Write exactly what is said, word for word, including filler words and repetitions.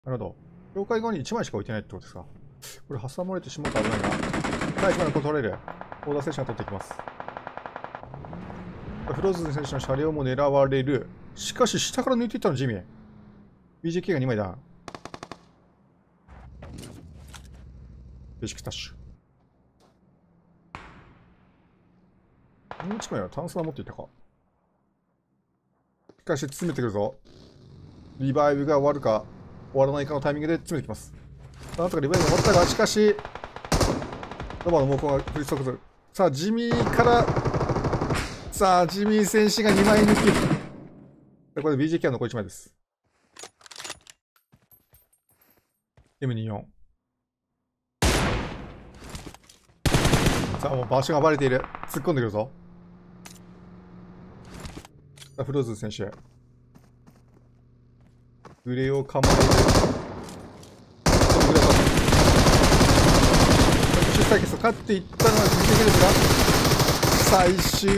なるほど。境界側にいちまいしか置いてないってことですか。これ挟まれてしまうと危ないな。はい、いちまいのコントロール。オーダー選手が取っていきます。フローズン選手の車両も狙われる。しかし、下から抜いていったの、ジミー。ビージェーケー がにまいだ。ベーシックタッシュ。もういちまいはタンスは持っていたか。しかし、詰めてくるぞ。リバイブが終わるか、終わらないかのタイミングで詰めてきます。なんとかリバイブが終わったが、しかし、ロバの猛攻が降り注ぐ。さあ、ジミーから、さあ、ジミー選手がにまい抜き。これで ビージェーケー は残りいちまいです。エムにじゅうよん。さあ、もう場所がバレている。突っ込んでくるぞ。さあ、フローズン選手。グレを構える。出対決を勝っていったのは ビージェーケー ですが、最終